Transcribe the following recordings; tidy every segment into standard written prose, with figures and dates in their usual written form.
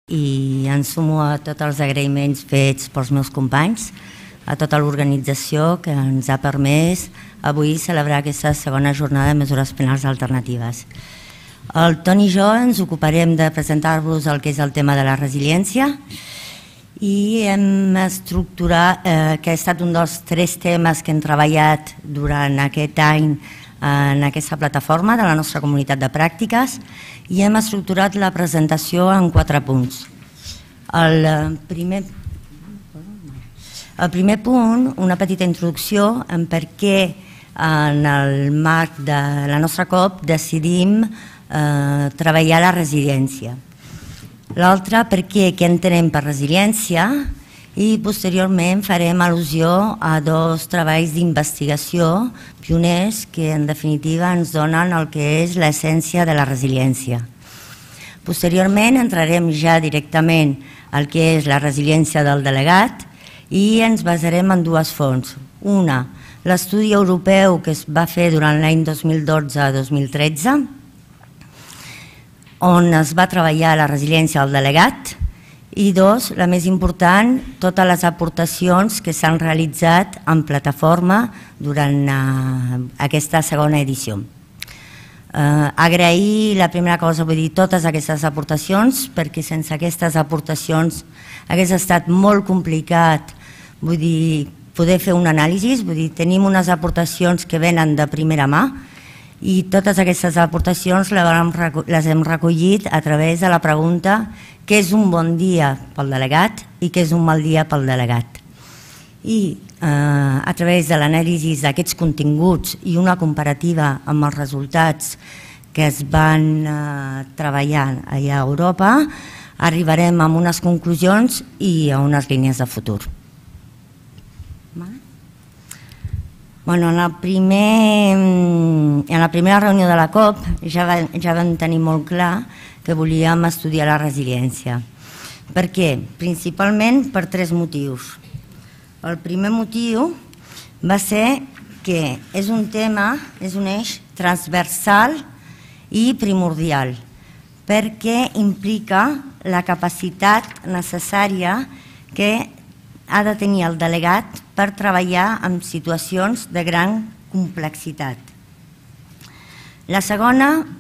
i em sumo a tots els agraïments fets pels meus companys, a tota l'organització que ens ha permès avui celebrar aquesta segona jornada de mesures penals alternatives. El Toni i jo ens ocuparem de presentar-vos el que és el tema de la resiliència i hem estructurat, que ha estat un dels 3 temes que hem treballat durant aquest any en aquesta plataforma de la nostra comunitat de pràctiques, i hem estructurat la presentació en 4 punts. El primer punt, una petita introducció en per què en el marc de la nostra COP decidim treballar la resiliència. L'altre, per què entenem per resiliència, i posteriorment farem al·lusió a 2 treballs d'investigació pioners que en definitiva ens donen el que és l'essència de la resiliència. Posteriorment entrarem ja directament al que és la resiliència del delegat i ens basarem en 2 fonts. Una, l'estudi europeu que es va fer durant l'any 2012-2013, on es va treballar la resiliència del delegat, i 2, la més important, totes les aportacions que s'han realitzat en plataforma durant aquesta segona edició. Agrair la primera cosa, vull dir, totes aquestes aportacions, perquè sense aquestes aportacions hagués estat molt complicat, vull dir, poder fer un anàlisi, vull dir, tenim unes aportacions que venen de primera mà i totes aquestes aportacions les hem recollit a través de la pregunta què és un bon dia pel delegat i què és un mal dia pel delegat. I a través de l'anàlisi d'aquests continguts i una comparativa amb els resultats que es van treballar allà a Europa, arribarem a unes conclusions i a unes línies de futur. En la primera reunió de la COP ja vam tenir molt clar que volíem estudiar la resiliència. Per què? Principalment per 3 motius. El primer motiu va ser que és un tema, és un eix transversal i primordial, perquè implica la capacitat necessària que ha de tenir el delegat per treballar en situacions de gran complexitat. El segon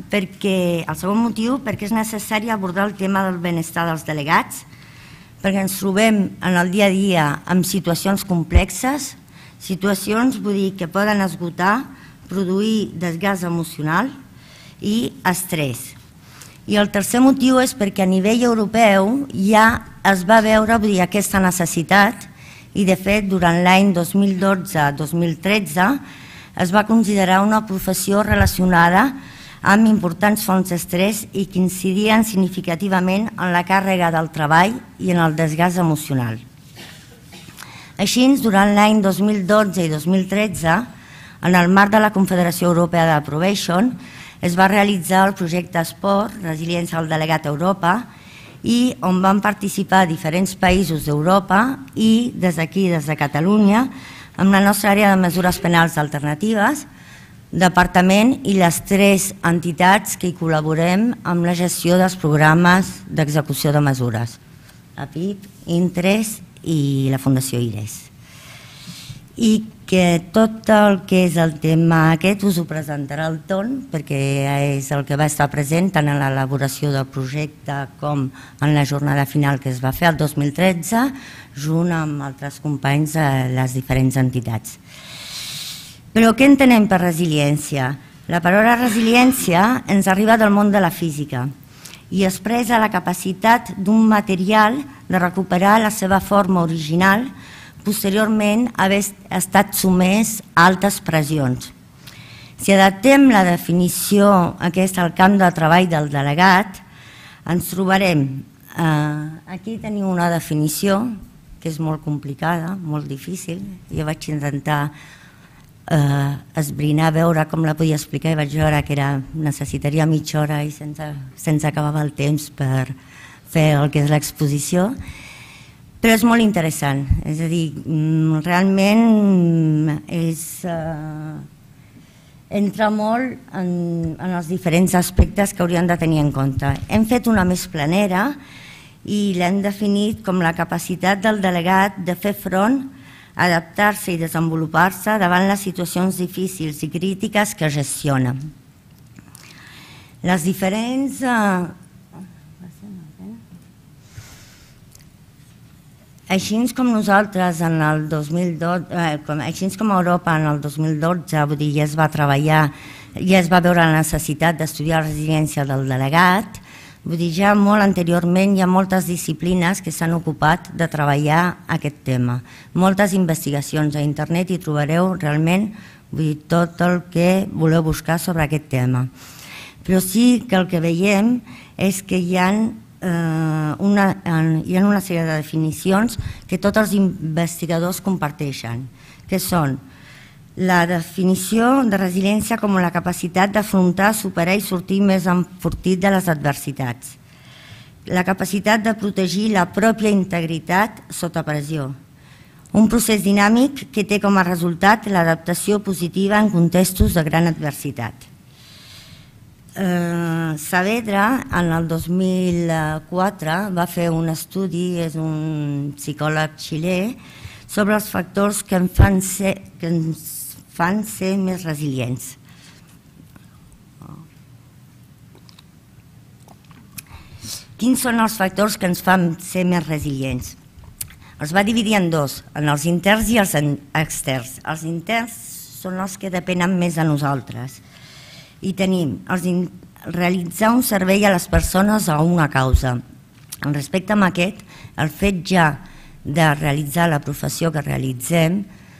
motiu, perquè és necessari abordar el tema del benestar dels delegats, perquè ens trobem en el dia a dia amb situacions complexes, situacions que poden esgotar, produir desgast emocional i estrès. I el tercer motiu és perquè a nivell europeu ja es va veure aquesta necessitat i de fet durant l'any 2012-2013 es va considerar una professió relacionada amb importants fonts d'estrès i que incidien significativament en la càrrega del treball i en el desgast emocional. Així, durant l'any 2012 i 2013, en el marc de la Confederació Europea de Probation, es va realitzar el projecte Esport, Resiliència del Delegat a Europa, i on van participar diferents països d'Europa i des d'aquí, des de Catalunya, amb la nostra àrea de mesures penals alternatives, departament i les 3 entitats que hi col·laborem amb la gestió dels programes d'execució de mesures, APIP, Intres i la Fundació IRES. I que tot el que és el tema aquest us ho presentarà el Ton, perquè és el que va estar present tant en l'elaboració del projecte com en la jornada final que es va fer el 2013, junt amb altres companys de les diferents entitats. Però què entenem per resiliència? La paraula resiliència ens arriba del món de la física i expressa la capacitat d'un material de recuperar la seva forma original posteriorment haver estat sotmès a altes pressions. Si adaptem la definició aquesta al camp de treball del delegat, ens trobarem, aquí tenim una definició que és molt complicada, molt difícil, jo vaig intentar esbrinar, veure com la podia explicar i vaig veure que necessitaria mitja hora i sense acabar el temps per fer el que és l'exposició. Però és molt interessant, és a dir, realment entra molt en els diferents aspectes que hauríem de tenir en compte. Hem fet una més planera i l'hem definit com la capacitat del delegat de fer front, adaptar-se i desenvolupar-se davant les situacions difícils i crítiques que gestiona. Les diferents... Així com nosaltres en el 2012, així com a Europa en el 2012, vull dir, ja es va treballar, ja es va veure la necessitat d'estudiar la resiliència del delegat, vull dir, ja molt anteriorment hi ha moltes disciplines que s'han ocupat de treballar aquest tema. Moltes investigacions a internet i trobareu realment tot el que voleu buscar sobre aquest tema. Però sí que el que veiem és que hi ha una sèrie de definicions que tots els investigadors comparteixen, que són la definició de resiliència com la capacitat d'afrontar, superar i sortir més enfortit de les adversitats, la capacitat de protegir la pròpia integritat sota pressió, un procés dinàmic que té com a resultat l'adaptació positiva en contextos de gran adversitat. Saavedra, en el 2004, va fer un estudi, és un psicòleg xilè, sobre els factors que ens fan ser més resilients. Quins són els factors que ens fan ser més resilients? Els va dividir en dos, en els interns i els externs. Els interns són els que depenen més de nosaltres. I tenim realitzar un servei a les persones a una causa. Respecte a aquest, el fet ja de realitzar la professió que realitzem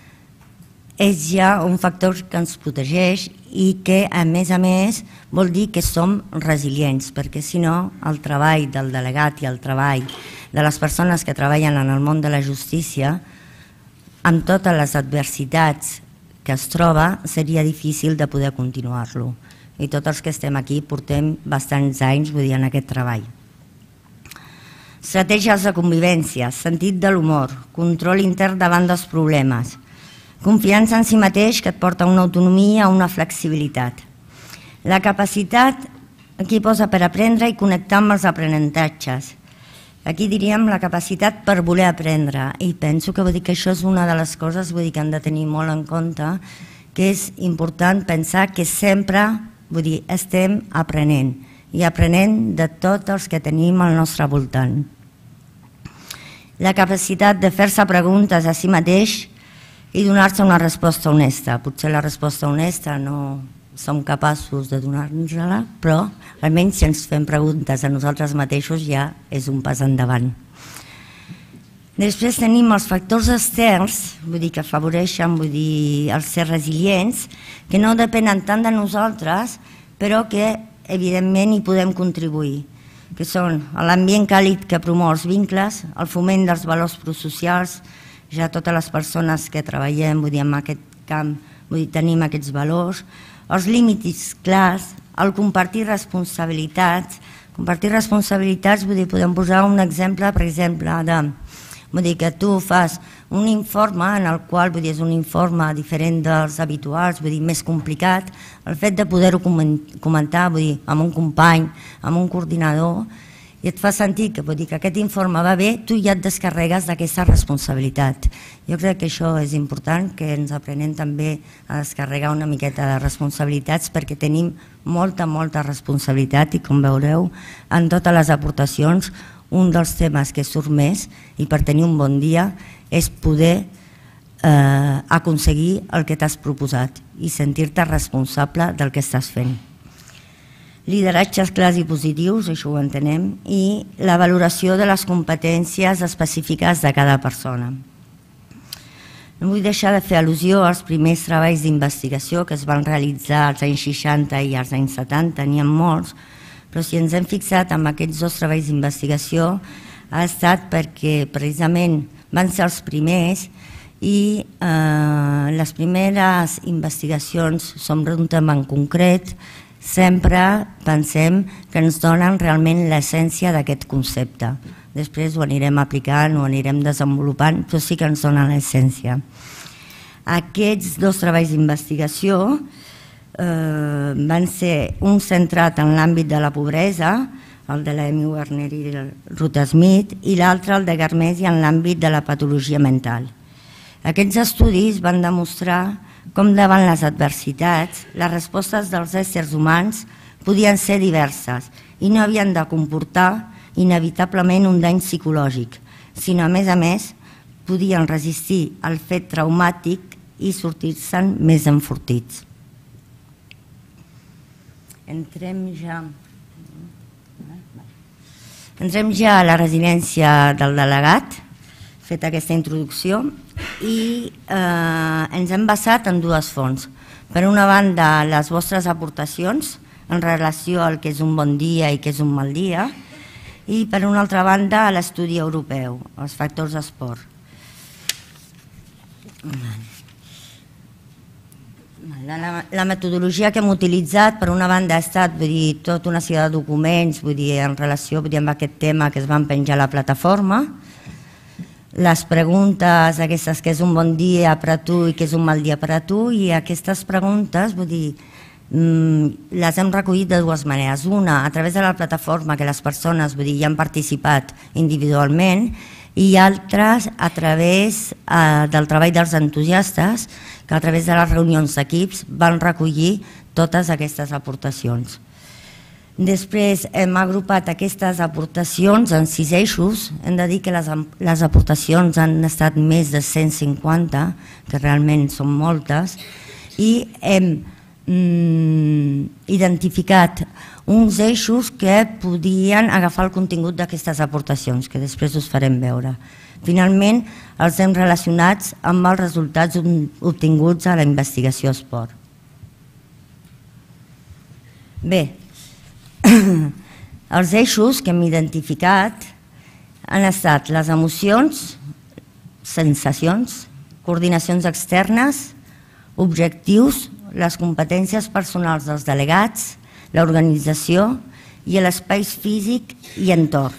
és ja un factor que ens protegeix i que, a més, vol dir que som resilients, perquè si no, el treball del delegat i el treball de les persones que treballen en el món de la justícia, amb totes les adversitats que es troba, seria difícil de poder continuar-lo. I tots els que estem aquí portem bastants anys en aquest treball. Estratègies de convivència, sentit de l'humor, control intern davant dels problemes, confiança en si mateix que et porta a una autonomia, a una flexibilitat. La capacitat, aquí posa per aprendre i connectar amb els aprenentatges. Aquí diríem la capacitat per voler aprendre, i penso que això és una de les coses que han de tenir molt en compte, que és important pensar que sempre estem aprenent, i aprenent de tots els que tenim al nostre voltant. La capacitat de fer-se preguntes a si mateix i donar-se una resposta honesta. Potser la resposta honesta no som capaços de donar-nos-la, però almenys si ens fem preguntes a nosaltres mateixos ja és un pas endavant. Després tenim els factors externs, que afavoreixen els ser resilients, que no depenen tant de nosaltres, però que evidentment hi podem contribuir, que són l'ambient càlid que promou els vincles, el foment dels valors prosocials, ja totes les persones que treballem en aquest camp tenim aquests valors, els límits clars, el compartir responsabilitats. Compartir responsabilitats, podem posar un exemple, per exemple, que tu fas un informe en el qual és un informe diferent dels habituals, més complicat, el fet de poder-ho comentar amb un company, amb un coordinador, i et fa sentir que aquest informe va bé, tu ja et descarregues d'aquesta responsabilitat. Jo crec que això és important, que ens aprenem també a descarregar una miqueta de responsabilitats, perquè tenim molta responsabilitat i, com veureu, en totes les aportacions, un dels temes que surt més, i per tenir un bon dia, és poder aconseguir el que t'has proposat i sentir-te responsable del que estàs fent. Lideratges clars i positius, això ho entenem, i la valoració de les competències específiques de cada persona. No vull deixar de fer al·lusió als primers treballs d'investigació que es van realitzar als anys 60 i als anys 70, n'hi ha molts, però si ens hem fixat en aquests dos treballs d'investigació ha estat perquè precisament van ser els primers i les primeres investigacions sobre un tema en concret sempre pensem que ens donen realment l'essència d'aquest concepte. Després ho anirem aplicant, ho anirem desenvolupant, però sí que ens donen l'essència. Aquests dos treballs d'investigació van ser un centrat en l'àmbit de la pobresa, el de l'Amy Werner i el Ruth Smith, i l'altre, el de Garmesi, en l'àmbit de la patologia mental. Aquests estudis van demostrar com davant les adversitats les respostes dels éssers humans podien ser diverses i no havien de comportar inevitablement un dany psicològic, sinó a més, podien resistir el fet traumàtic i sortir-se'n més enfortits. Entrem ja a la residència del delegat, feta aquesta introducció, i ens hem basat en dues fonts. Per una banda, les vostres aportacions en relació al que és un bon dia i què és un mal dia, i per una altra banda, l'estudi europeu, els factors d'esport. La metodologia que hem utilitzat, per una banda, ha estat tota una sèrie de documents en relació amb aquest tema que es van penjar a la plataforma. Les preguntes aquestes, què és un bon dia per a tu i què és un mal dia per a tu, i aquestes preguntes les hem recollit de dues maneres. Una, a través de la plataforma, que les persones hi han participat individualment, i altres a través del treball dels entusiastes, que a través de les reunions d'equips van recollir totes aquestes aportacions. Després hem agrupat aquestes aportacions en 6 eixos. Hem de dir que les aportacions han estat més de 150, que realment són moltes, i hem identificat uns eixos que podien agafar el contingut d'aquestes aportacions, que després us farem veure. Finalment, els hem relacionats amb els resultats obtinguts a la investigació esport. Bé, els eixos que hem identificat han estat les emocions, sensacions, coordinacions externes, objectius, les competències personals dels delegats, l'organització i l'espai físic i entorn.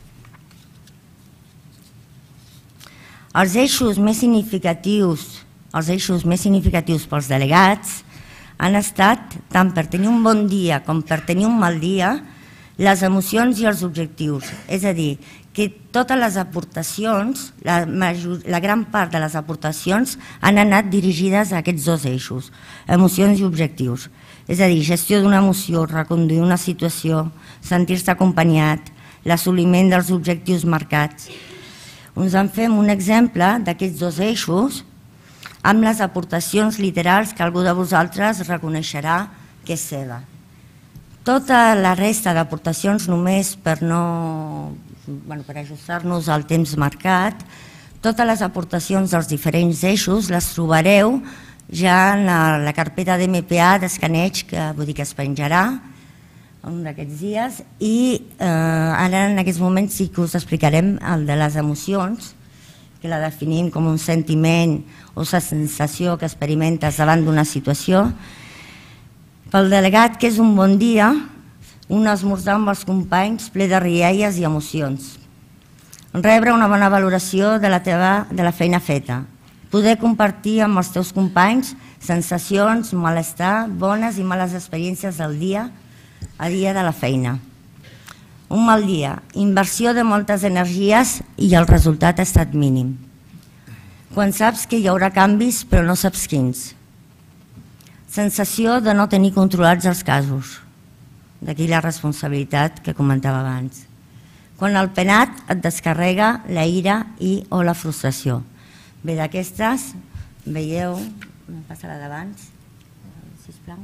Els eixos més significatius pels delegats han estat, tant per tenir un bon dia com per tenir un mal dia, les emocions i els objectius. És a dir, que totes les aportacions, la gran part de les aportacions han anat dirigides a aquests dos eixos, emocions i objectius. És a dir, gestió d'una emoció, reconduir una situació, sentir-se acompanyat, l'assoliment dels objectius marcats. Us en fem un exemple d'aquests dos eixos amb les aportacions literals que algú de vosaltres reconeixerà que és seva. Tota la resta d'aportacions, només per ajustar-nos al temps marcat, totes les aportacions dels diferents eixos les trobareu ja en la carpeta d'MPA d'escaneig, que vull dir que es penjarà un d'aquests dies, i ara en aquests moments sí que us explicarem el de les emocions, que la definim com un sentiment o una sensació que experimentes davant d'una situació. Pel delegat, que és un bon dia, un esmorzar amb els companys ple de rialles i emocions. Rebre una bona valoració de la feina feta. Poder compartir amb els teus companys sensacions, malestar, bones i males experiències del dia a dia de la feina. Un mal dia, inversió de moltes energies i el resultat ha estat mínim. Quan saps que hi haurà canvis però no saps quins. Sensació de no tenir controlats els casos. D'aquí la responsabilitat que comentava abans. Quan el penat et descarrega la ira o la frustració. Bé, d'aquestes, veieu, passa la d'abans, sisplau.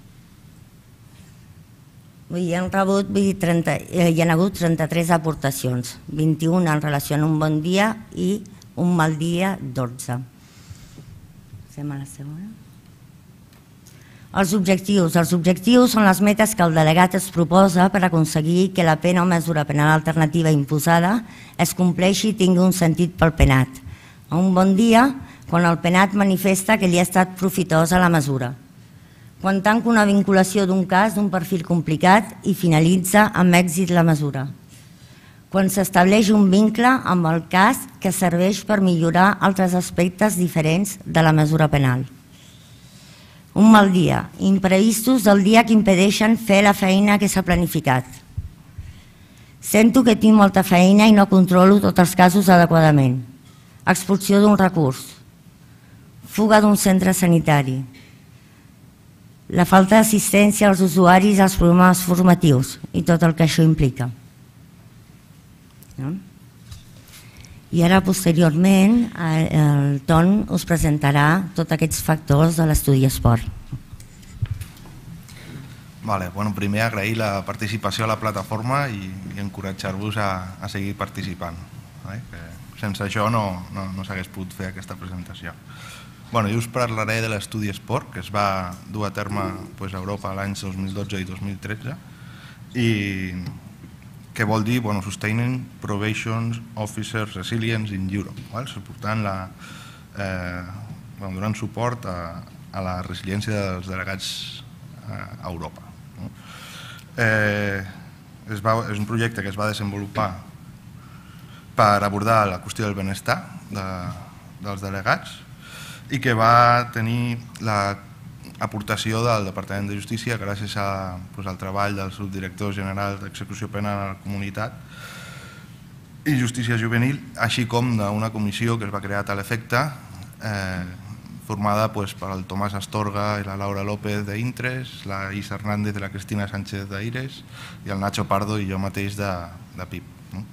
Hi ha hagut 33 aportacions, 21 en relació amb un bon dia i un mal dia, 12. Passem a la segona. Els objectius són les metes que el delegat es proposa per aconseguir que la pena o mesura penal alternativa imposada es compleixi i tingui un sentit pel penat. Un bon dia, quan el penat manifesta que li ha estat profitosa la mesura. Quan tanca una vinculació d'un cas d'un perfil complicat i finalitza amb èxit la mesura. Quan s'estableix un vincle amb el cas que serveix per millorar altres aspectes diferents de la mesura penal. Un mal dia, imprevistos del dia que impedeixen fer la feina que s'ha planificat. Sento que tinc molta feina i no controlo tots els casos adequadament. Expulsió d'un recurs, fuga d'un centre sanitari, la falta d'assistència als usuaris als programes formatius i tot el que això implica. I ara, posteriorment, el Ton us presentarà tots aquests factors de l'estudi esport. Primer, agrair la participació a la plataforma i encoratjar-vos a seguir participant. Sense això no s'hagués pogut fer aquesta presentació. Jo us parlaré de l'estudi esport, que es va dur a terme a Europa l'any 2012 i 2013, i que vol dir Sustaining Probation Officers Resilience in Europe, donant suport a la resiliència dels delegats a Europa. És un projecte que es va desenvolupar per abordar la qüestió del benestar dels delegats i que va tenir l'aportació del Departament de Justícia gràcies al treball del subdirector general d'Execució Penal a la Comunitat i Justícia Juvenil, així com d'una comissió que es va crear a tal efecte, formada per el Tomàs Astorga i la Laura López d'Intres, la Isa Hernández i la Cristina Sánchez d'Aires i el Nacho Pardo i jo mateix de PIP.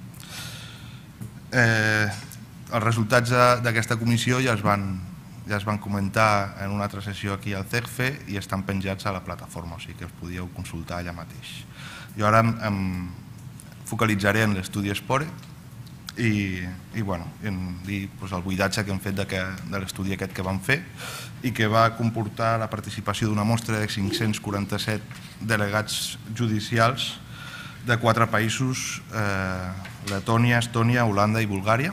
Els resultats d'aquesta comissió ja es van comentar en una altra sessió aquí al CEGFE i estan penjats a la plataforma, o sigui que els podíeu consultar allà mateix. Jo ara em focalitzaré en l'estudi Espore i en dir el buidatge que hem fet de l'estudi aquest que vam fer i que va comportar la participació d'una mostra de 547 delegats judicials de 4 països, Letònia, Estònia, Holanda i Bulgària.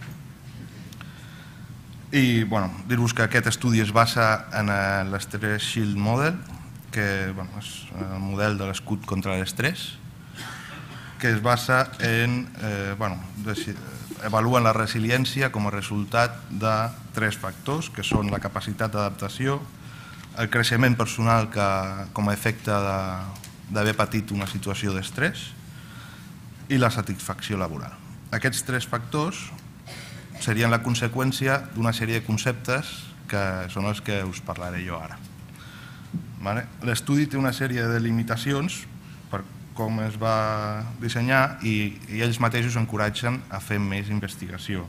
I dir-vos que aquest estudi es basa en l'Stress Shield Model, que és el model de l'escut contra l'estrès, que es basa en evaluen la resiliència com a resultat de 3 factors, que són la capacitat d'adaptació, el creixement personal com a efecte d'haver patit una situació d'estrès i la satisfacció laboral. Aquests 3 factors serien la conseqüència d'una sèrie de conceptes que són els que us parlaré jo ara. L'estudi té una sèrie de limitacions per com es va dissenyar i ells mateixos encoratgen a fer més investigació.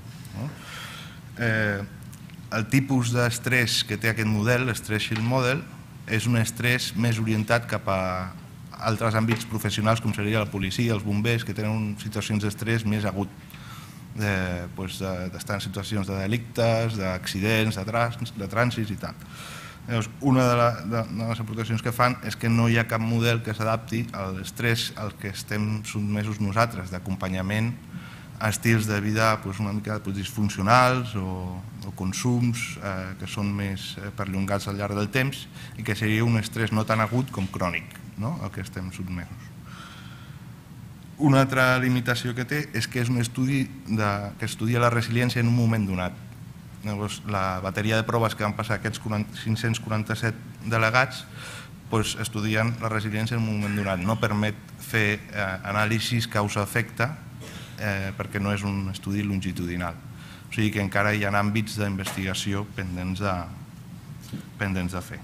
El tipus d'estrès que té aquest model, l'Stress Shield Model, és un estrès més orientat cap a altres àmbits professionals com seria la policia, els bombers, que tenen situacions d'estrès més agut, d'estar en situacions de delictes, d'accidents, de trànsits i tal. Una de les aportacions que fan és que no hi ha cap model que s'adapti a l'estrès al que estem sotmesos nosaltres, d'acompanyament a estils de vida una mica disfuncionals o consums que són més perllongats al llarg del temps i que seria un estrès no tan agut com crònic al que estem sotmesos. Una altra limitació que té és que és un estudi que estudia la resiliència en un moment donat. La bateria de proves que van passar aquests 547 delegats estudien la resiliència en un moment donat. No permet fer anàlisis causa-efecte perquè no és un estudi longitudinal. O sigui que encara hi ha àmbits d'investigació pendents de fer.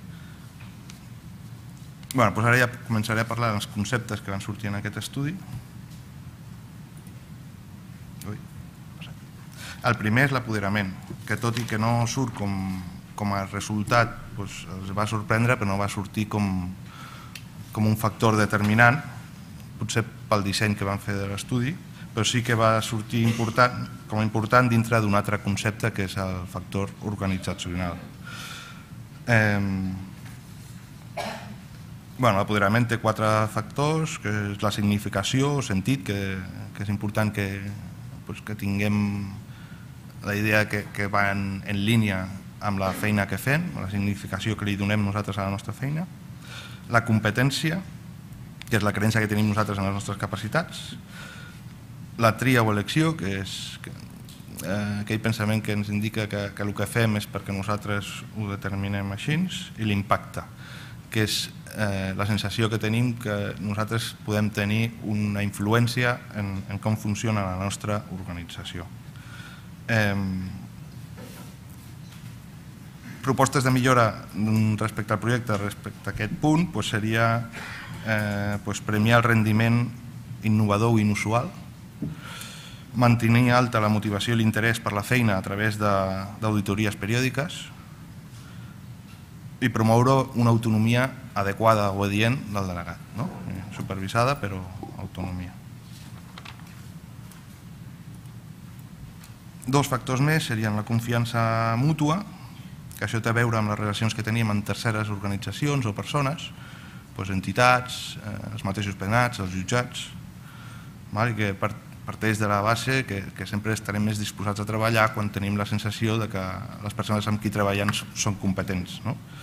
Ara ja començaré a parlar dels conceptes que van sortir en aquest estudi. El primer és l'apoderament, que tot i que no surt com a resultat, els va sorprendre, però no va sortir com un factor determinant, potser pel disseny que van fer de l'estudi, però sí que va sortir com a important dintre d'un altre concepte que és el factor organitzacional. L'apoderament té 4 factors, que és la significació, el sentit, que és important que tinguem la idea que va en línia amb la feina que fem, la significació que li donem nosaltres a la nostra feina, la competència, que és la creença que tenim nosaltres en les nostres capacitats, la tria o elecció, que és aquell pensament que ens indica que el que fem és perquè nosaltres ho determinem així, i l'impacte, que és la sensació que tenim que nosaltres podem tenir una influència en com funciona la nostra organització. Propostes de millora respecte al projecte, respecte a aquest punt, seria premiar el rendiment innovador i inusual, mantenir alta la motivació i l'interès per la feina a través d'auditories periòdiques i promoure una autonomia adequada o adient del delegat, supervisada però autonomia. Dos factors més serien la confiança mútua, que això té a veure amb les relacions que tenim amb terceres organitzacions o persones, entitats, els mateixos penats, els jutjats, i que parteix de la base que sempre estarem més disposats a treballar quan tenim la sensació que les persones amb qui treballem són competents.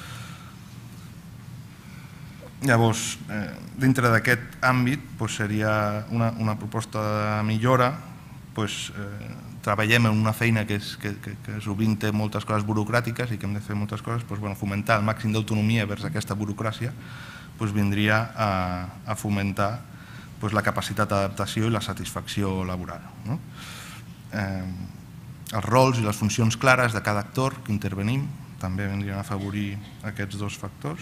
Llavors, dintre d'aquest àmbit seria una proposta de millora. Treballem en una feina que sovint té moltes coses burocràtiques i que hem de fer moltes coses, fomentar el màxim d'autonomia vers aquesta burocràcia vindria a fomentar la capacitat d'adaptació i la satisfacció laboral. Els rols i les funcions clares de cada actor que intervenim també vindrien a afavorir aquests dos factors.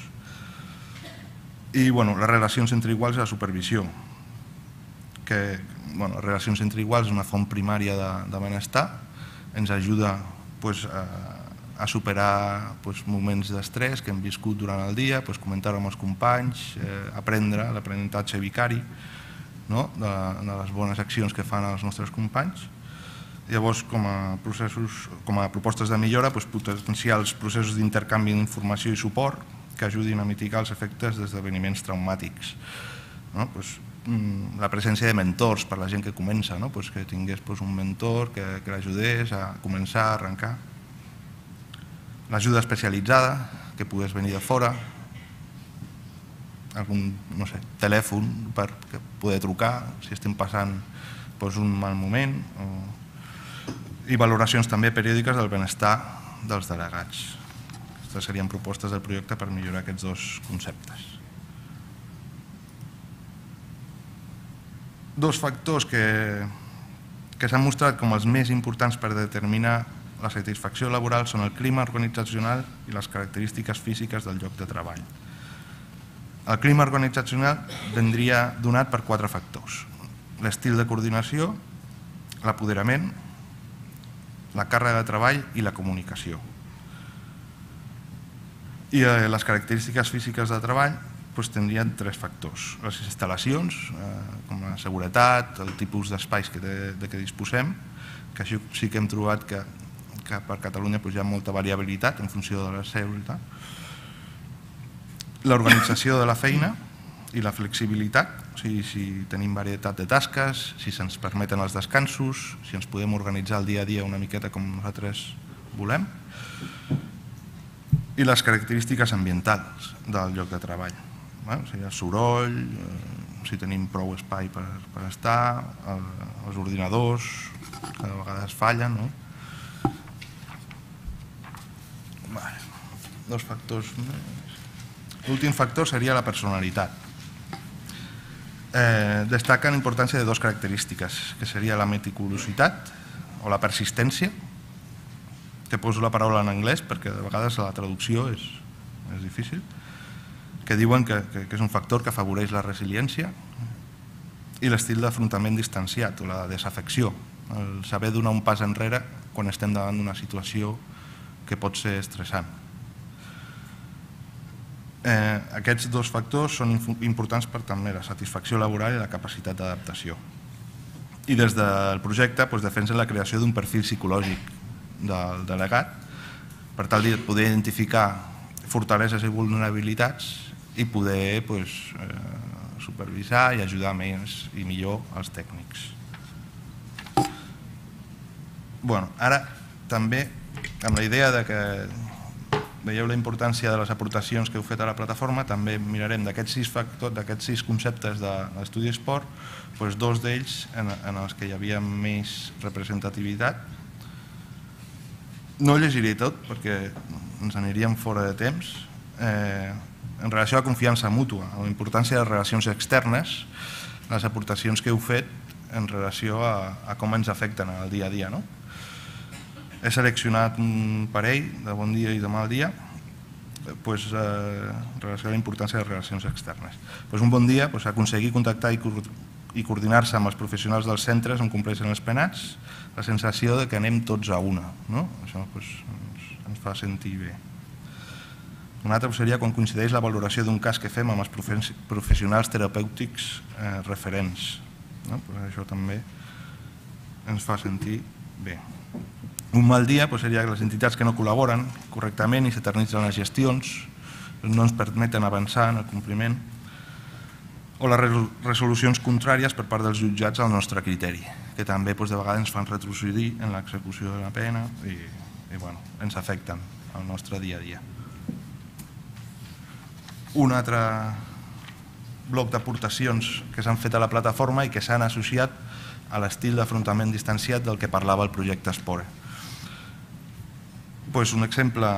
I les relacions entre iguals i la supervisió, que les relacions entre iguals és una font primària de benestar, ens ajuda a superar moments d'estrès que hem viscut durant el dia, comentar-ho amb els companys, aprendre l'aprenentatge vicari de les bones accions que fan els nostres companys. Llavors, com a propostes de millora, potenciar els processos d'intercanvi d'informació i suport que ajudin a mitigar els efectes d'esdeveniments traumàtics. La presència de mentors per a la gent que comença, que tingués un mentor que l'ajudés a començar, a arrencar. L'ajuda especialitzada, que pogués venir de fora, algun telèfon per poder trucar si estem passant un mal moment, i valoracions també periòdiques del benestar dels delegats. Aquestes serien propostes del projecte per millorar aquests dos conceptes. Dos factors que s'han mostrat com els més importants per determinar la satisfacció laboral són el clima organitzacional i les característiques físiques del lloc de treball. El clima organitzacional vendria donat per 4 factors: l'estil de coordinació, l'apoderament, la càrrega de treball i la comunicació. I les característiques físiques de treball tindrien 3 factors: les instal·lacions, com la seguretat, el tipus d'espais de què disposem, que això sí que hem trobat que per Catalunya hi ha molta variabilitat en funció de les seus i tal. L'organització de la feina i la flexibilitat, si tenim varietat de tasques, si se'ns permeten els descansos, si ens podem organitzar el dia a dia una miqueta com nosaltres volem, i les característiques ambientals del lloc de treball. El soroll, si tenim prou espai per estar, els ordinadors, que de vegades fallen. Dos factors més. L'últim factor seria la personalitat. Destaca la importància de 2 característiques, que seria la meticulositat o la persistència, que poso la paraula en anglès perquè de vegades la traducció és difícil, que diuen que és un factor que afavoreix la resiliència, i l'estil d'afrontament distanciat o la desafecció, el saber donar un pas enrere quan estem davant d'una situació que pot ser estressant. Aquests 2 factors són importants per també la satisfacció laboral i la capacitat d'adaptació. I des del projecte defensen la creació d'un perfil psicològic del delegat per tal de poder identificar fortaleses i vulnerabilitats i poder supervisar i ajudar més i millor els tècnics. Ara també amb la idea que veieu la importància de les aportacions que heu fet a la plataforma, també mirarem d'aquests 6 factors, d'aquests 6 conceptes de l'estudi esport, 2 d'ells en els que hi havia més representativitat. No llegiré tot perquè ens aniríem fora de temps, en relació a confiança mútua, a la importància de les relacions externes, les aportacions que heu fet en relació a com ens afecten al dia a dia. He seleccionat un parell de bon dia i de mal dia en relació a la importància de les relacions externes. Un bon dia, aconseguir contactar i coordinar-se amb els professionals dels centres on compleixen els penats, la sensació que anem tots a una. Això ens fa sentir bé. Un altre seria quan coincideix la valoració d'un cas que fem amb els professionals terapèutics referents. Això també ens fa sentir bé. Un mal dia seria que les entitats que no col·laboren correctament i s'eternitzen les gestions, no ens permeten avançar en el compliment, o les resolucions contràries per part dels jutjats al nostre criteri, que també de vegades ens fan retrocedir en l'execució de la pena i ens afecten al nostre dia a dia. Un altre bloc d'aportacions que s'han fet a la plataforma i que s'han associat a l'estil d'afrontament distanciat del que parlava el projecte Espore. Un exemple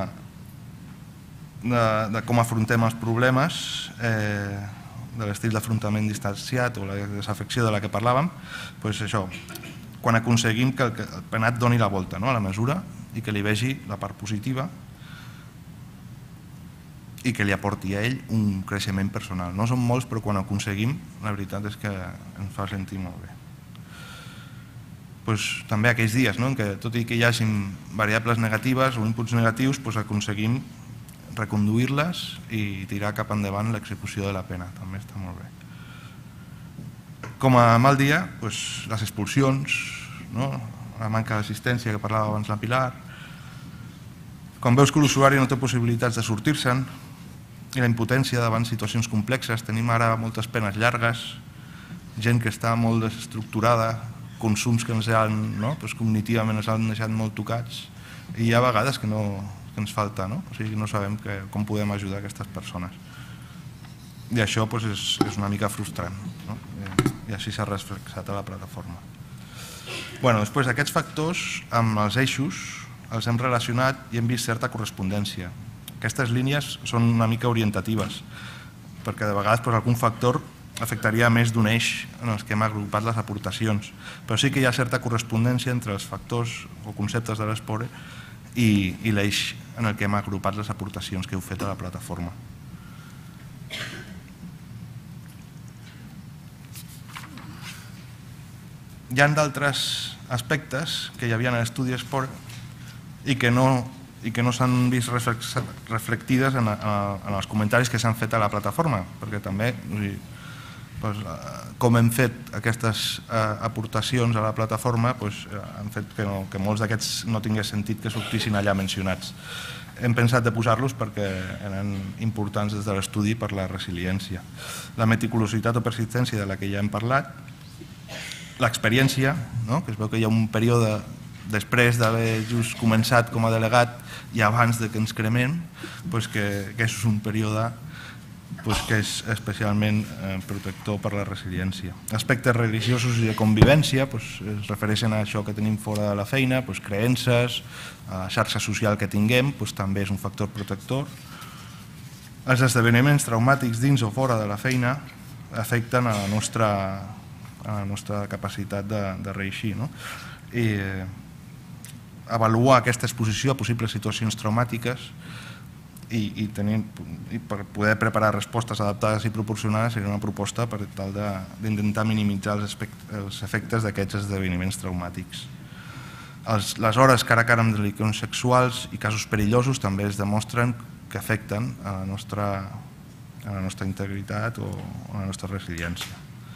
de com afrontem els problemes de l'estil d'afrontament distanciat o la desafecció de la que parlàvem, això, quan aconseguim que el penat doni la volta a la mesura i que li vegi la part positiva i que li aporti a ell un creixement personal. No són molts, però quan ho aconseguim, la veritat és que ens fa sentir molt bé. També aquells dies en què, tot i que hi hagi variables negatives o inputs negatius, aconseguim reconduir-les i tirar cap endavant l'execució de la pena. També està molt bé. Com a mal dia, les expulsions, la manca d'assistència que parlava abans la Pilar, quan veus que l'usuari no té possibilitats de sortir-se'n i la impotència davant situacions complexes, tenim ara moltes penes llargues, gent que està molt desestructurada, consums que cognitivament ens han deixat molt tocats i hi ha vegades que ens falta, o sigui, no sabem com podem ajudar aquestes persones. I això és una mica frustrant, i així s'ha reflexat a la plataforma. Després d'aquests factors, amb els eixos, els hem relacionat i hem vist certa correspondència. Aquestes línies són una mica orientatives, perquè de vegades algun factor afectaria més d'un eix en els que hem agrupat les aportacions, però sí que hi ha certa correspondència entre els factors o conceptes de l'Espore i l'eix en el que hem agrupat les aportacions que heu fet a la plataforma. Hi ha d'altres aspectes que hi havia en l'estudi Espore i que no s'han vist reflectides en els comentaris que s'han fet a la plataforma, perquè també, com hem fet aquestes aportacions a la plataforma, han fet que molts d'aquests no tingués sentit que sortissin allà mencionats. Hem pensat de posar-los perquè eren importants des de l'estudi per la resiliència. La meticulositat o persistència de la que ja hem parlat, l'experiència, que es veu que hi ha un període després d'haver just començat com a delegat i abans que ens cremem, que és un període que és especialment protector per la resiliència. Aspectes religiosos i de convivència es refereixen a això que tenim fora de la feina, creences, xarxa social que tinguem, també és un factor protector. Els esdeveniments traumàtics dins o fora de la feina afecten a la nostra capacitat de reeixir. I avaluar aquesta exposició a possibles situacions traumàtiques i per poder preparar respostes adaptades i proporcionades seria una proposta per tal d'intentar minimitzar els efectes d'aquests esdeveniments traumàtics. Les hores cara a cara amb delinqüents sexuals i casos perillosos també es demostren que afecten a la nostra integritat o a la nostra resiliència.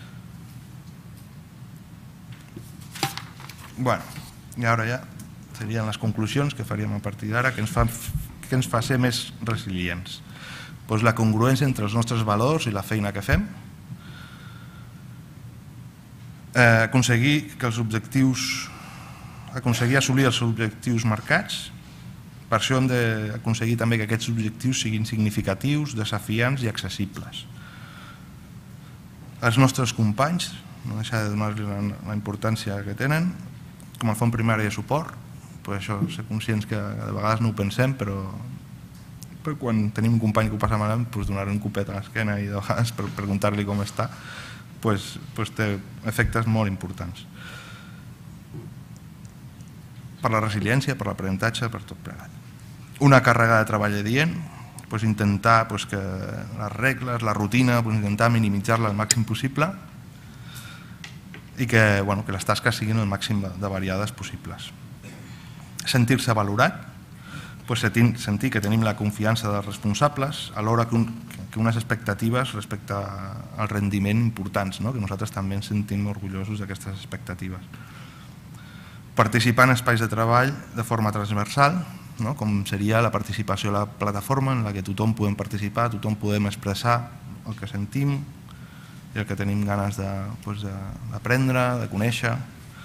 I ara ja serien les conclusions que faríem a partir d'ara, que ens fa ser més resilients. La congruència entre els nostres valors i la feina que fem, aconseguir assolir els objectius marcats. Per això hem d'aconseguir també que aquests objectius siguin significatius, desafiants i accessibles. Els nostres companys, no deixar de donar-li la importància que tenen, com a font primària de suport, això, ser conscients que de vegades no ho pensem, però però quan tenim un company que ho passa malament, donar un copet a l'esquena i de vegades per preguntar-li com està, té efectes molt importants. Per la resiliència, per l'aprenentatge, per tot plegat. Una càrrega de treball adient, intentar que les regles, la rutina, intentar minimitzar-la al màxim possible i que les tasques siguin el màxim de variades possibles. Sentir-se valorat, sentir que tenim la confiança dels responsables, alhora que unes expectatives respecte al rendiment importants, que nosaltres també ens sentim orgullosos d'aquestes expectatives. Participar en espais de treball de forma transversal, com seria la participació a la plataforma en la que tothom podem participar, tothom podem expressar el que sentim i el que tenim ganes d'aprendre, de conèixer.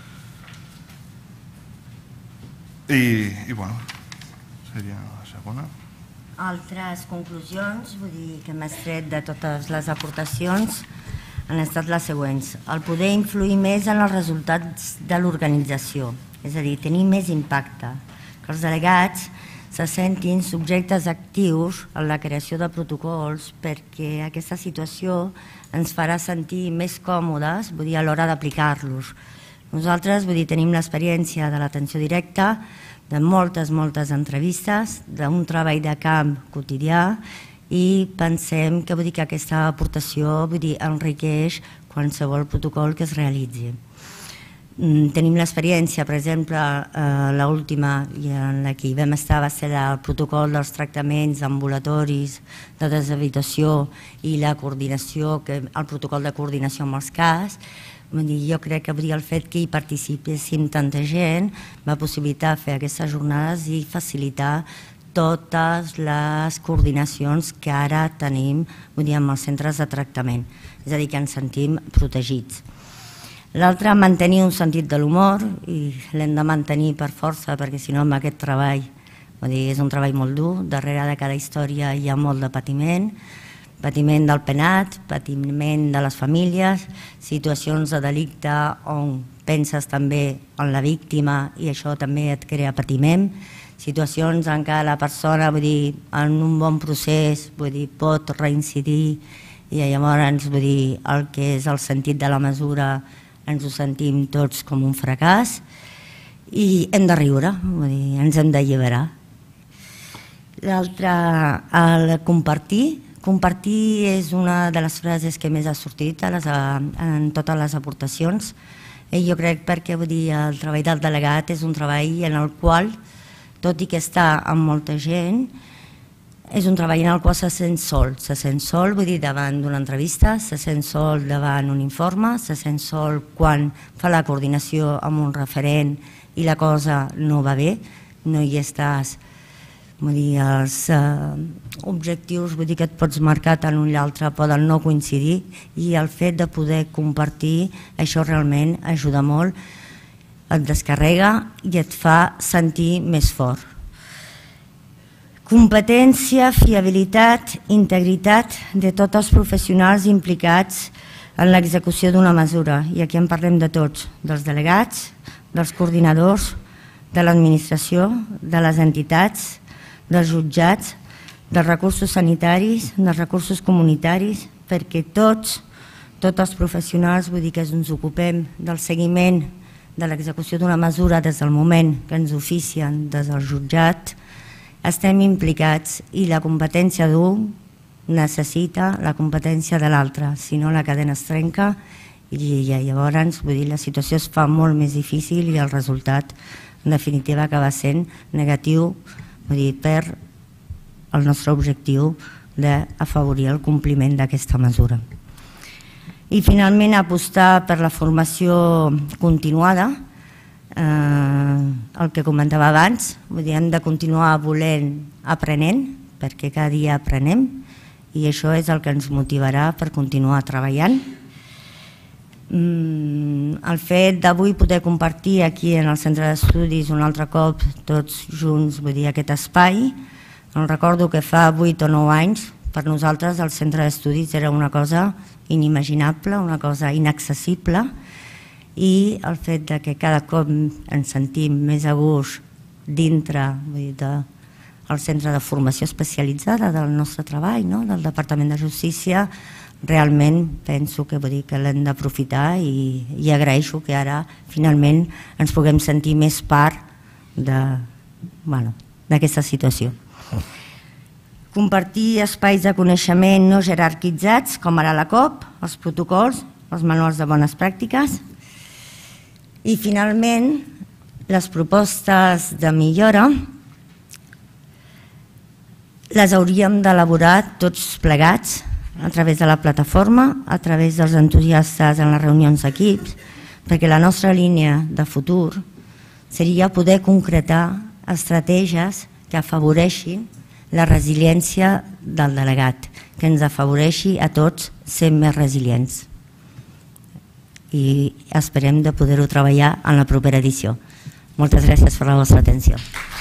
I seria la segona. Altres conclusions, que hem extret de totes les aportacions, han estat les següents. El poder influir més en els resultats de l'organització, és a dir, tenir més impacte. Que els delegats se sentin subjectes actius en la creació de protocols perquè aquesta situació ens farà sentir més còmodes a l'hora d'aplicar-los. Nosaltres tenim l'experiència de l'atenció directa, de moltes entrevistes, d'un treball de camp quotidià i pensem que aquesta aportació enriqueix qualsevol protocol que es realitzi. Tenim l'experiència, per exemple, l'última en la que vam estar va ser el protocol dels tractaments ambulatoris de deshabitació i la coordinació, el protocol de coordinació amb els CAS. Jo crec que el fet que hi participéssim tanta gent va possibilitar fer aquestes jornades i facilitar totes les coordinacions que ara tenim amb els centres de tractament. És a dir, que ens sentim protegits. L'altre, mantenir un sentit de l'humor, i l'hem de mantenir per força, perquè si no amb aquest treball, és un treball molt dur, darrere de cada història hi ha molt de patiment, patiment del penat, patiment de les famílies, situacions de delicte on penses també en la víctima i això també et crea patiment, situacions en què la persona en un bon procés pot reincidir i llavors el que és el sentit de la mesura ens ho sentim tots com un fracàs i hem de riure, ens hem d'alliberar. L'altre, el compartir. Compartir és una de les frases que més ha sortit en totes les aportacions. Jo crec perquè el treball del delegat és un treball en el qual, tot i que està amb molta gent, és un treball en el qual se sent sol davant d'una entrevista, se sent sol davant un informe, se sent sol quan fa la coordinació amb un referent i la cosa no va bé, no hi estàs, els objectius que et pots marcar tant un i l'altre poden no coincidir i el fet de poder compartir això realment ajuda molt, et descarrega i et fa sentir més fort. Competència, fiabilitat, integritat de tots els professionals implicats en l'execució d'una mesura. I aquí en parlem de tots, dels delegats, dels coordinadors, de l'administració, de les entitats, dels jutjats, dels recursos sanitaris, dels recursos comunitaris, perquè tots els professionals que ens ocupem del seguiment de l'execució d'una mesura des del moment que ens oficien des del jutjat, estem implicats i la competència d'un necessita la competència de l'altre, si no la cadena es trenca i llavors la situació es fa molt més difícil i el resultat en definitiva acaba sent negatiu per el nostre objectiu d'afavorir el compliment d'aquesta mesura. I finalment apostar per la formació continuada, el que comentava abans, hem de continuar volent aprenent, perquè cada dia aprenem i això és el que ens motivarà per continuar treballant. El fet d'avui poder compartir aquí en el centre d'estudis un altre cop tots junts aquest espai, recordo que fa 8 o 9 anys per nosaltres el centre d'estudis era una cosa inimaginable, una cosa inaccessible i el fet que cada cop ens sentim més a gust dintre del el centre de formació especialitzada del nostre treball, del Departament de Justícia, realment penso que l'hem d'aprofitar i agraeixo que ara finalment ens puguem sentir més part d'aquesta situació. Compartir espais de coneixement no jerarquitzats, com ara la COP, els protocols, els manuals de bones pràctiques. I finalment, les propostes de millora les hauríem d'elaborar tots plegats a través de la plataforma, a través dels entusiastes en les reunions d'equips, perquè la nostra línia de futur seria poder concretar estratègies que afavoreixin la resiliència del delegat, que ens afavoreixi a tots ser més resilients. I esperem de poder-ho treballar en la propera edició. Moltes gràcies per la vostra atenció.